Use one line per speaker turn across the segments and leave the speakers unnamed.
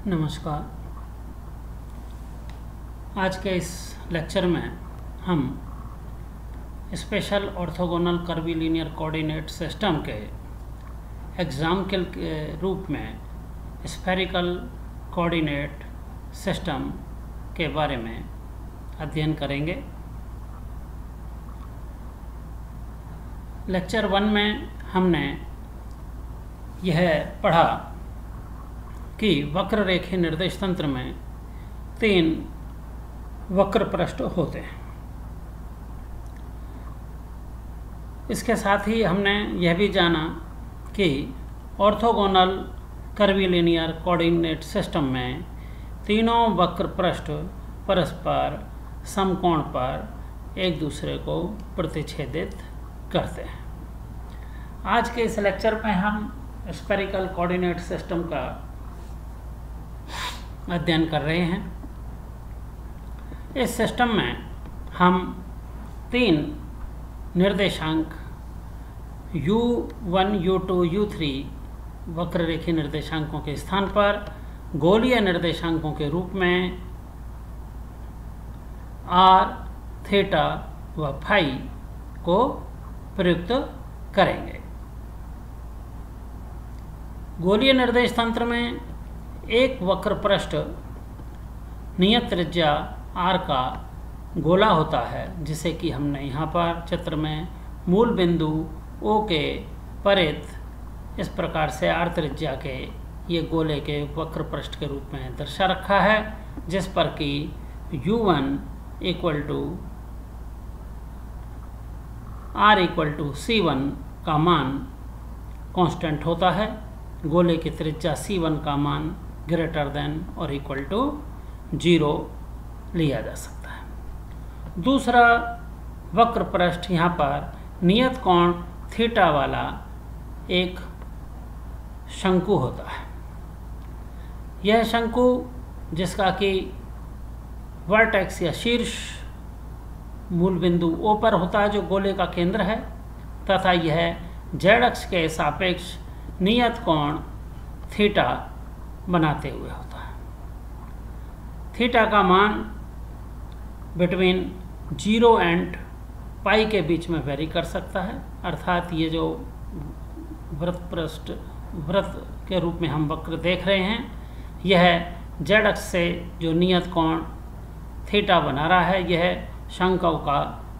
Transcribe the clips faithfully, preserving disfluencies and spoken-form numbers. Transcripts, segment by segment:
नमस्कार। आज के इस लेक्चर में हम special orthogonal curvilinear coordinate system के एग्जाम्पल के रूप में स्फेरिकल कोऑर्डिनेट सिस्टम के बारे में अध्ययन करेंगे। लेक्चर वन में हमने यह पढ़ा कि वक्र रेखीय निर्देश तंत्र में तीन वक्र पृष्ठ होते हैं। इसके साथ ही हमने यह भी जाना कि ऑर्थोगोनल कर्वीलिनियर कोऑर्डिनेट सिस्टम में तीनों वक्र पृष्ठ परस्पर समकोण पर एक दूसरे को प्रतिच्छेदित करते हैं। आज के इस लेक्चर में हम स्फेरिकल कोऑर्डिनेट सिस्टम का अध्ययन कर रहे हैं। इस सिस्टम में हम तीन निर्देशांक u one, u two, u three वक्र रेखीय निर्देशांकों के स्थान पर गोलीय निर्देशांकों के रूप में आर, थीटा व फाई को प्रयुक्त करेंगे। गोलीय निर्देश तंत्र में एक वक्र पृष्ठ नियत त्रिज्या आर का गोला होता है, जिसे कि हमने यहाँ पर चित्र में मूल बिंदु ओ के परित इस प्रकार से आर त्रिज्या के ये गोले के वक्र पृष्ठ के रूप में दर्शा रखा है, जिस पर कि u one equal to r equal to c one का मान कांस्टेंट होता है। गोले की त्रिज्या सी वन का मान ग्रेटर देन और इक्वल टू जीरो लिया जा सकता है। दूसरा वक्र पृष्ठ यहाँ पर नियत कोण थीटा वाला एक शंकु होता है। यह शंकु जिसका कि वर्टेक्स या शीर्ष मूल बिंदु ओ पर होता है, जो गोले का केंद्र है, तथा यह जेड अक्ष के सापेक्ष नियत कोण थीटा बनाते हुए होता है। थीटा का मान बिटवीन जीरो एंड पाई के बीच में वेरी कर सकता है। अर्थात ये जो वृत्त पृष्ठ वृत्त के रूप में हम वक्र देख रहे हैं, यह जेड अक्ष से जो नियत कोण थीटा बना रहा है, यह शंकु का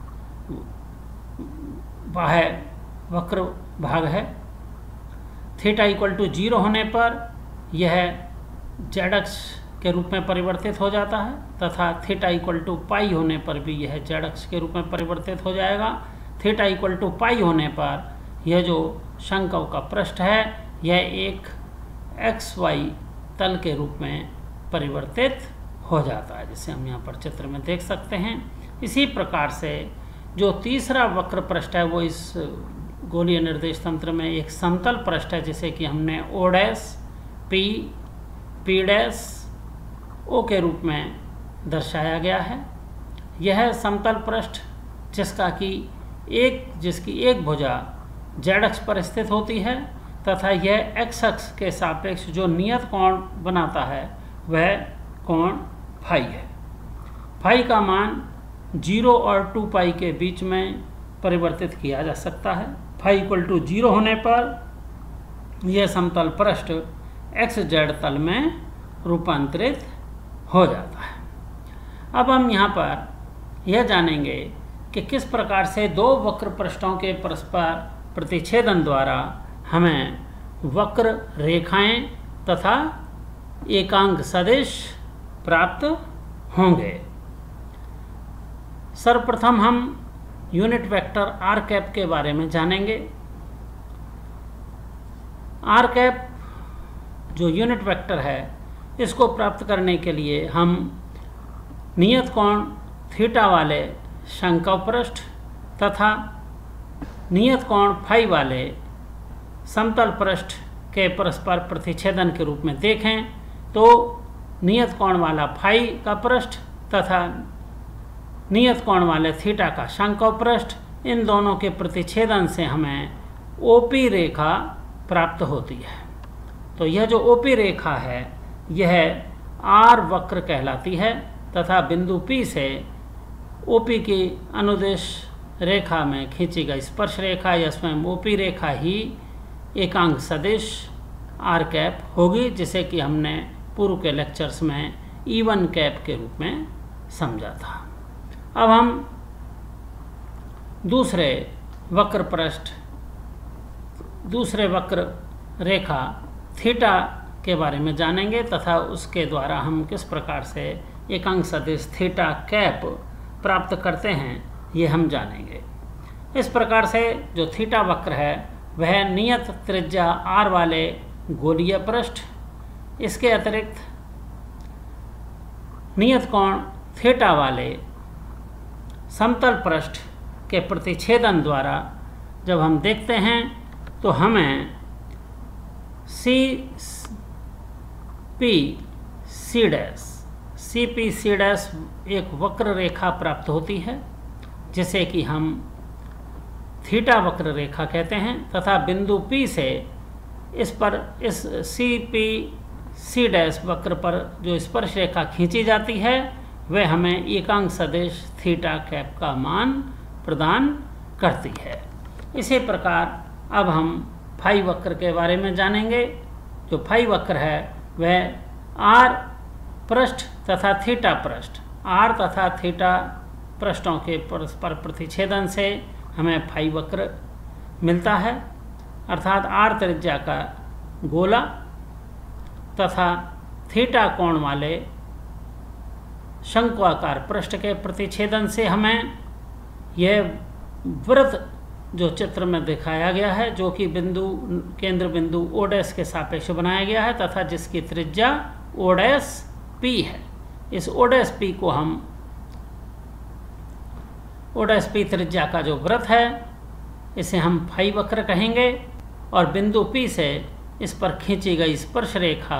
बाह्य वक्र भाग है। थीटा इक्वल टू जीरो होने पर यह जेड अक्ष के रूप में परिवर्तित हो जाता है, तथा थीटा इक्वल टू पाई होने पर भी यह जेड अक्ष के रूप में परिवर्तित हो जाएगा। थीटा इक्वल टू पाई होने पर यह जो शंकु का पृष्ठ है, यह एक एक्स वाई तल के रूप में परिवर्तित हो जाता है, जिसे हम यहाँ पर चित्र में देख सकते हैं। इसी प्रकार से जो तीसरा वक्र पृष्ठ है, वो इस गोलीय निर्देश तंत्र में एक समतल पृष्ठ है, जिसे कि हमने O dash, P, P dash, O के रूप में दर्शाया गया है। यह समतल पृष्ठ जिसका कि एक जिसकी एक भुजा जेड अक्ष पर स्थित होती है, तथा यह एक्स अक्ष के सापेक्ष जो नियत कोण बनाता है, वह कोण फाई है। फाई का मान जीरो और टू पाई के बीच में परिवर्तित किया जा सकता है। फाई इक्वल टू जीरो होने पर यह समतल पृष्ठ एक्स जेड तल में रूपांतरित हो जाता है। अब हम यहाँ पर यह जानेंगे कि किस प्रकार से दो वक्र पृष्ठों के परस्पर प्रतिच्छेदन द्वारा हमें वक्र रेखाएं तथा एकांक सदिश प्राप्त होंगे। सर्वप्रथम हम यूनिट वेक्टर आर कैप के बारे में जानेंगे। आर कैप जो यूनिट वेक्टर है, इसको प्राप्त करने के लिए हम नियत कोण थीटा वाले शंकु पृष्ठ तथा नियत कोण फाई वाले समतल पृष्ठ के परस्पर प्रतिच्छेदन के रूप में देखें तो नियत कोण वाला फाई का पृष्ठ तथा नियत कोण वाले थीटा का शंकु पृष्ठ, इन दोनों के प्रतिच्छेदन से हमें ओपी रेखा प्राप्त होती है। तो यह जो ओपी रेखा है यह आर वक्र कहलाती है तथा बिंदु P से O P की अनुदेश रेखा में खींची गई स्पर्श रेखा या स्वयं O P रेखा ही एकांक सदिश आर कैप होगी, जिसे कि हमने पूर्व के लेक्चर्स में ई वन कैप के रूप में समझा था। अब हम दूसरे वक्र पृष्ठ दूसरे वक्र रेखा थीटा के बारे में जानेंगे तथा उसके द्वारा हम किस प्रकार से एकांक सदिश थीटा कैप प्राप्त करते हैं ये हम jaनेंगे। इस प्रकार से जो थीटा वक्र है वह नियत त्रिज्या आर वाले गोलीय पृष्ठ, इसके अतिरिक्त नियत कोण थीटा वाले समतल पृष्ठ के प्रतिच्छेदन द्वारा जब हम देखते हैं तो हमें C P C dash C P C dash एक वक्र रेखा प्राप्त होती है, जिसे कि हम थीटा वक्र रेखा कहते हैं तथा बिंदु P से इस पर इस सी पी सी डैश वक्र पर जो स्पर्श रेखा खींची जाती है वह हमें एकांक सदिश थीटा कैप का मान प्रदान करती है। इसी प्रकार अब हम फाई वक्र के बारे में जानेंगे। जो फाई वक्र है वह आर पृष्ठ तथा थीटा पृष्ठ आर तथा थीटा पृष्ठों के परस्पर प्रतिच्छेदन से हमें फाई वक्र मिलता है, अर्थात आर त्रिज्या का गोला तथा थीटा कोण वाले शंक्वाकार पृष्ठ के प्रतिच्छेदन से हमें यह वृत्त जो चित्र में दिखाया गया है, जो कि बिंदु केंद्र बिंदु ओ डैश के सापेक्ष बनाया गया है तथा जिसकी त्रिज्या ओ डैश पी है। इस ओ डैश पी को हम ओ डैश पी त्रिज्या का जो वृत्त है इसे हम फाई वक्र कहेंगे और बिंदु P से इस पर खींची गई स्पर्श रेखा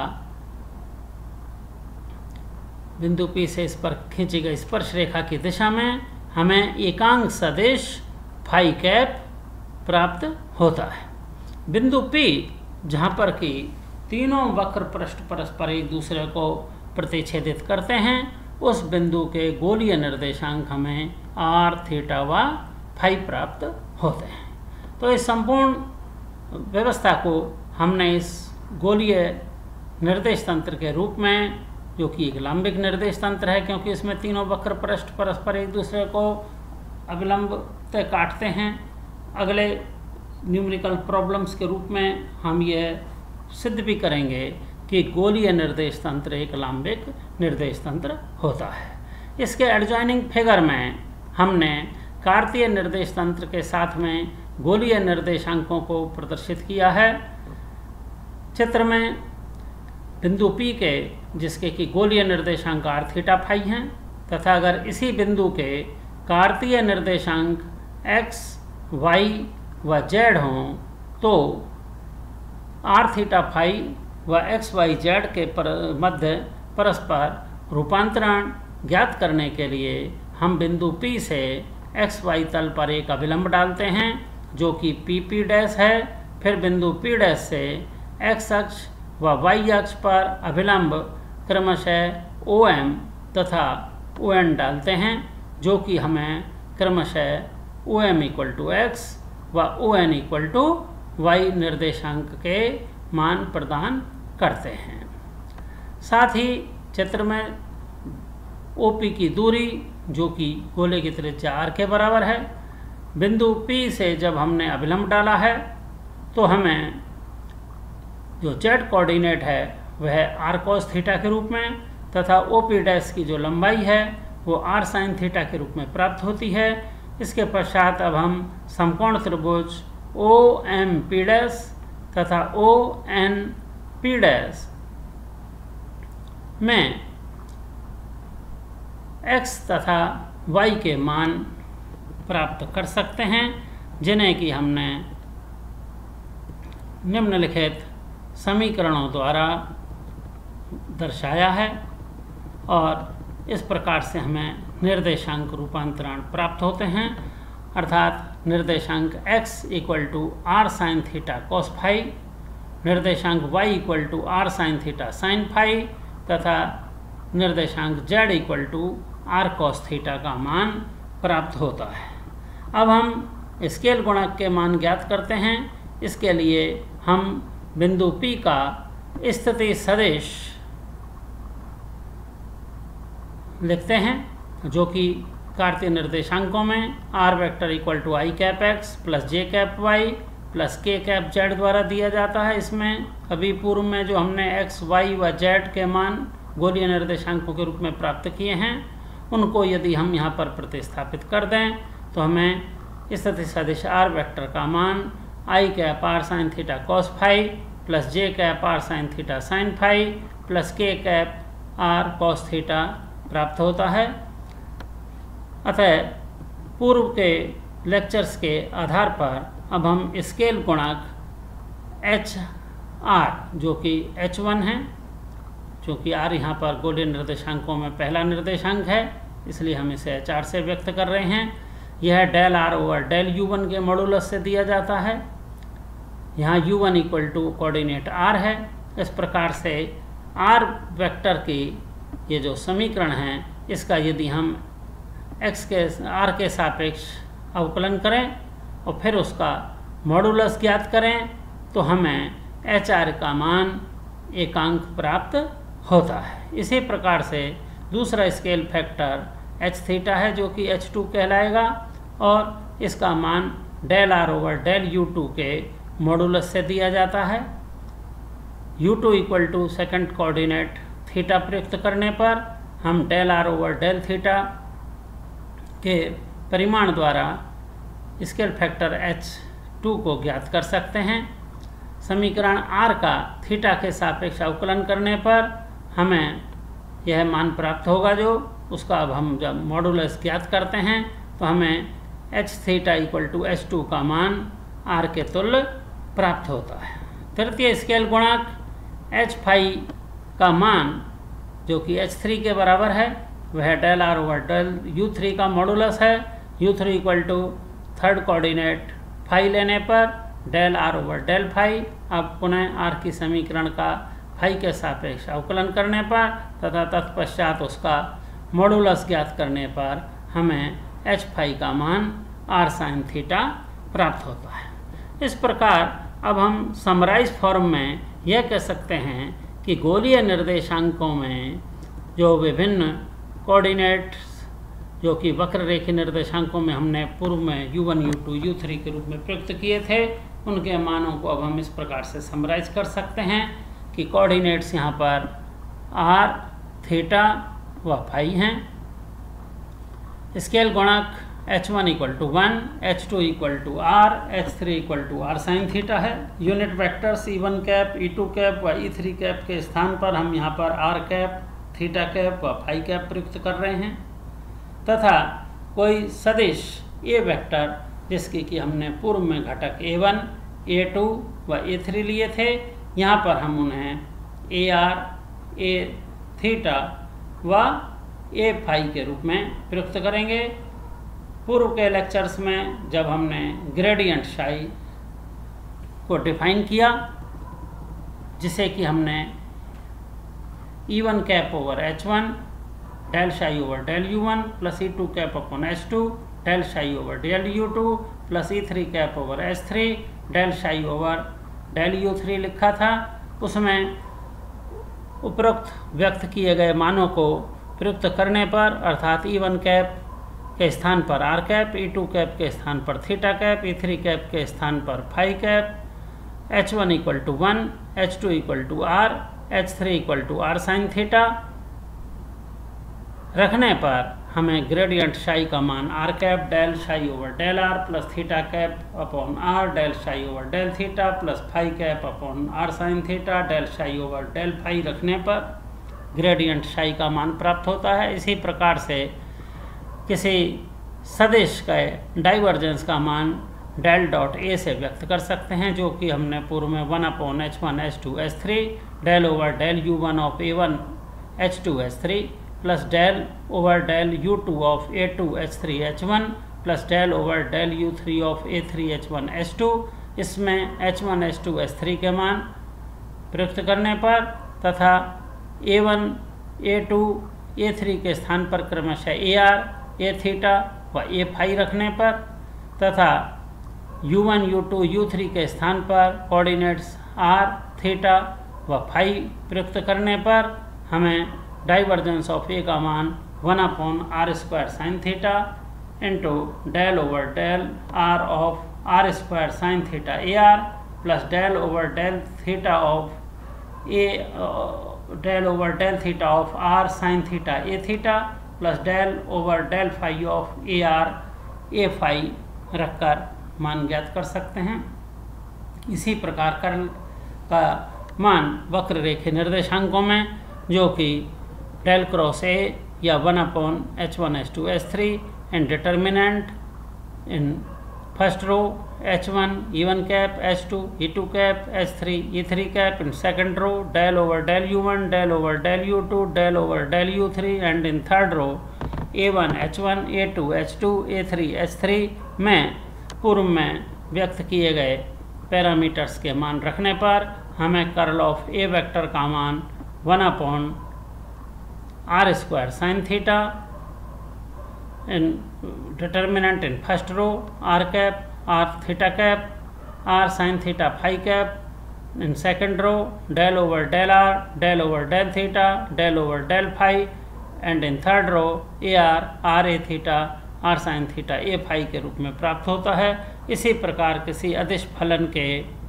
बिंदु P से इस पर खींची गई स्पर्श रेखा की दिशा में हमें एकांक सदिश फाई कैप प्राप्त होता है। बिंदु P जहाँ पर कि तीनों वक्र पृष्ठ परस्पर एक दूसरे को प्रतिच्छेदित करते हैं, उस बिंदु के गोलीय निर्देशांक हमें आर थीटा व फाई प्राप्त होते हैं। तो इस संपूर्ण व्यवस्था को हमने इस गोलीय निर्देश तंत्र के रूप में, जो कि एक लंबिक निर्देश तंत्र है क्योंकि इसमें तीनों वक्र पृष्ठ परस्पर एक दूसरे को अविलंब तय काटते हैं, अगले न्यूमेरिकल प्रॉब्लम्स के रूप में हम ये सिद्ध भी करेंगे कि गोलीय निर्देश तंत्र एक लंबिक निर्देश तंत्र होता है। इसके एडजॉइनिंग फिगर में हमने कार्तीय निर्देश तंत्र के साथ में गोलीय निर्देशांकों को प्रदर्शित किया है। चित्र में बिंदु P के जिसके कि गोलीय निर्देशांक आर थीटा फाई हैं तथा अगर इसी बिंदु के कार्तीय निर्देशांक x, y व z हों तो आर थीटा फाई व एक्स वाई जेड के पर मध्य परस्पर रूपांतरण ज्ञात करने के लिए हम बिंदु P से एक्स वाई तल पर एक अभिलंब डालते हैं जो कि पी पी डैश है। फिर बिंदु P डैश से x अक्ष व y अक्ष पर अभिलंब क्रमशः ओ एम तथा ओ एन डालते हैं, जो कि हमें क्रमशः O M equal to x व O N equal to y निर्देशांक के मान प्रदान करते हैं। साथ ही चित्र में ओ पी की दूरी जो कि गोले की त्रिज्या आर के बराबर है, बिंदु P से जब हमने अभिलंब डाला है तो हमें जो जेड कोऑर्डिनेट है वह आर कॉस थीटा के रूप में तथा ओ पी डैश की जो लंबाई है वो आर साइन थीटा के रूप में प्राप्त होती है। इसके पश्चात अब हम समकोण त्रिभुज ओ एम पी डैश तथा ओ एन पी डैश में x तथा y के मान प्राप्त कर सकते हैं, जिन्हें कि हमने निम्नलिखित समीकरणों द्वारा दर्शाया है और इस प्रकार से हमें निर्देशांक रूपांतरण प्राप्त होते हैं, अर्थात निर्देशांक x equal to r sine theta cos phi निर्देशांक y equal to r sine theta sine phi तथा निर्देशांक z equal to r cos theta का मान प्राप्त होता है। अब हम स्केल गुणक के मान ज्ञात करते हैं। इसके लिए हम बिंदु P का स्थिति सदिश लिखते हैं, जो कि कार्तीय निर्देशांकों में r vector equal to i cap x plus j cap y plus k cap z द्वारा दिया जाता है। इसमें अभी पूर्व में जो हमने एक्स वाई व जेड के मान गोलीय निर्देशांकों के रूप में प्राप्त किए हैं, उनको यदि हम यहाँ पर प्रतिस्थापित कर दें तो हमें स्थिति सदिश आर वेक्टर का मान i cap r sine theta cos phi plus j cap r sine theta sine phi plus k cap r cos theta प्राप्त होता है। अतः पूर्व के लेक्चर्स के आधार पर अब हम स्केल गुणक एच आर, जो कि एच वन है, चूँकि आर यहाँ पर गोलीय निर्देशांकों में पहला निर्देशांक है इसलिए हम इसे एच आर से व्यक्त कर रहे हैं। यह del r over del u one के मॉडुलस से दिया जाता है। यहाँ u one equal to coordinate r है। इस प्रकार से आर वेक्टर की ये जो समीकरण है, इसका यदि हम एक्स के आर के सापेक्ष अवकलन करें और फिर उसका मॉडुलस ज्ञात करें तो हमें एच आर का मान एकांक प्राप्त होता है। इसी प्रकार से दूसरा स्केल फैक्टर एच थीटा है, जो कि एच टू कहलाएगा और इसका मान del r over del u two के मॉडुलस से दिया जाता है। U two equal to second coordinate theta प्रयुक्त करने पर हम del r over del theta के परिमाण द्वारा स्केल फैक्टर एच टू को ज्ञात कर सकते हैं। समीकरण आर का थीटा के सापेक्ष अवकलन करने पर हमें यह मान प्राप्त होगा, जो उसका अब हम जब मॉडुलस ज्ञात करते हैं तो हमें h theta equal to h two का मान आर के तुल्य प्राप्त होता है। तृतीय स्केल गुणक एच फाई का मान, जो कि एच थ्री के बराबर है, वह del r over del u three का मॉडुलस है। U three equal to third coordinate phi लेने पर del r over del phi, अब पुनः आर की समीकरण का फाई के सापेक्ष अवकलन करने पर तथा तत्पश्चात उसका मॉडुलस ज्ञात करने पर हमें एच फाई का मान आर साइन थीटा प्राप्त होता है। इस प्रकार अब हम समराइज फॉर्म में यह कह सकते हैं कि गोलीय निर्देशांकों में जो विभिन्न कोऑर्डिनेट्स, जो कि वक्र रेखीय निर्देशांकों में हमने पूर्व में u one, u two, u three के रूप में प्रयुक्त किए थे, उनके मानों को अब हम इस प्रकार से समराइज कर सकते हैं कि कोऑर्डिनेट्स यहाँ पर आर, थीटा व फाई हैं। स्केल गुणक h one equal to one, h two equal to r, h three equal to r sine theta है। Unit vectors e one cap, e two cap व ई थ्री कैप के स्थान पर हम यहाँ पर आर कैप, थीटा कैप व phi cap प्रयुक्त कर रहे हैं तथा कोई सदिश ए वेक्टर, जिसकी कि हमने पूर्व में घटक ए वन, ए टू व ए थ्री लिए थे, यहाँ पर हम उन्हें ए आर, ए थीटा व ए फाई के रूप में प्रयुक्त करेंगे। पूर्व के लेक्चर्स में जब हमने ग्रेडियंट शाई को डिफाइन किया, जिसे कि हमने e one cap over h one del psi over del u one plus e two cap upon h two del psi over del u two plus e three cap over h three del psi over del u three लिखा था। उसमें उपरोक्त व्यक्त किए गए मानों को प्रयुक्त करने पर, अर्थात ई वन कैप के स्थान पर r cap, e two cap के स्थान पर theta cap, e three cap के स्थान पर phi cap, h one equal to one, h two equal to r, h three equal to r sine theta रखने पर हमें ग्रेडियंट शाई का मान r cap del psi over del r plus theta cap upon r del psi over del theta plus phi cap upon r sine theta del psi over del phi रखने पर gradient psi का मान प्राप्त होता है। इसी प्रकार से किसी सदिश के डाइवर्जेंस का मान डेल डॉट ए से व्यक्त कर सकते हैं, जो कि हमने पूर्व में one upon h one h two h three del over del u one of a one h two h three plus del over del u two of a two h three h one plus del over del u three of a three h one h two. इसमें h one h two h three के मान प्रयुक्त करने पर तथा a one a two a three के स्थान पर क्रमशः ए आर ए थीटा व ए फाई रखने पर तथा u one u two u three के स्थान पर कोऑर्डिनेट्स आर थीटा व फाई प्रयुक्त करने पर हमें डाइवर्जेंस ऑफ ए का मान one upon r square sine theta into del over del r of r square sine theta a r plus del over del theta of a del over del theta of r sine theta a theta plus del over del phi of a R A phi रखकर मान ज्ञात कर सकते हैं। इसी प्रकार curl का मान वक्र रेखीय निर्देशांकों में जो कि डेल क्रॉस ए या one upon h one h two h three and determinant in first row h one e one cap h two e two cap h three e three cap in second row del over del u one del over del u two del over del u three and in third row a one h one a two h two a three h three में पूर्व में व्यक्त किए गए parameters के मान रखने पर हमें कर्ल ऑफ ए वेक्टर का मान one upon r square sine theta in determinant in first row r cap r theta cap r sine theta phi cap in second row del over del r del over del theta del over del phi and in third row a r r a theta r sine theta a phi के रूप में प्राप्त होता है। इसी प्रकार किसी अदिश फलन के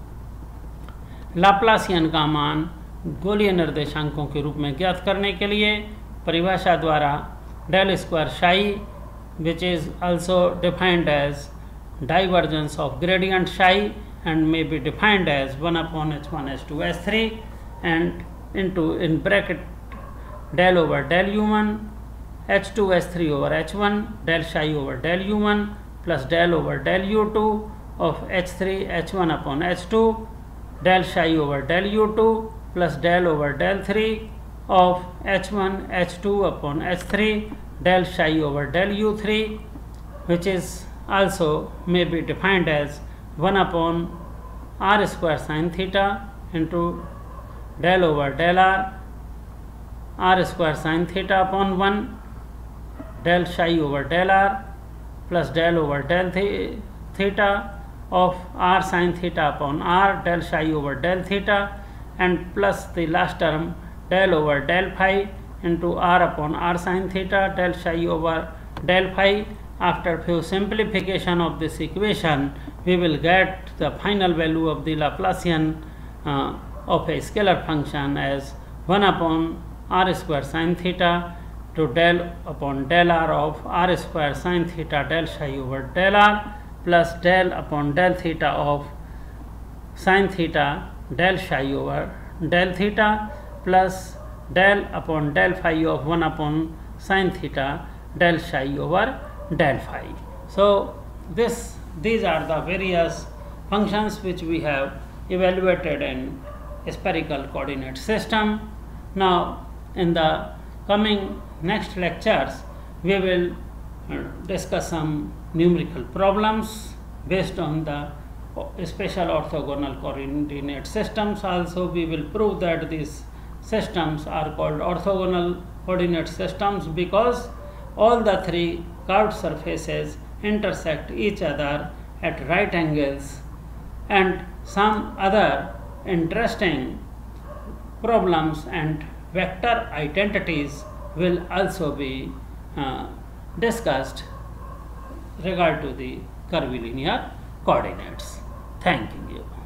लाप्लासियन का मान गोलीय निर्देशांकों के रूप में ज्ञात करने के लिए परिभाषा द्वारा del square psi which is also defined as divergence of gradient psi and may be defined as one upon h one h two h three and into in bracket del over del u one h two h three over h one del psi over del u one plus del over del u two of h three h one upon h two del psi over del u two plus del over del three of h one h two upon h three del psi over del u three which is also may be defined as one upon r square sin theta into del over del r r square sin theta upon one del psi over del r plus del over del theta of r sin theta upon r del psi over del theta and plus the last term del over del phi into r upon r sin theta del psi over del phi. After few simplification of this equation we will get the final value of the Laplacian uh, of a scalar function as one upon r square sin theta to del upon del r of r square sin theta del psi over del r plus del upon del theta of sin theta del psi over del theta plus del upon del phi of one upon sin theta del psi over del phi. So this these are the various functions which we have evaluated in spherical coordinate system. Now in the coming next lectures we will discuss some numerical problems based on the special orthogonal coordinate systems. Also we will prove that these systems are called orthogonal coordinate systems because all the three curved surfaces intersect each other at right angles, and some other interesting problems and vector identities will also be uh, discussed regard to the curvilinear coordinates. Thank you.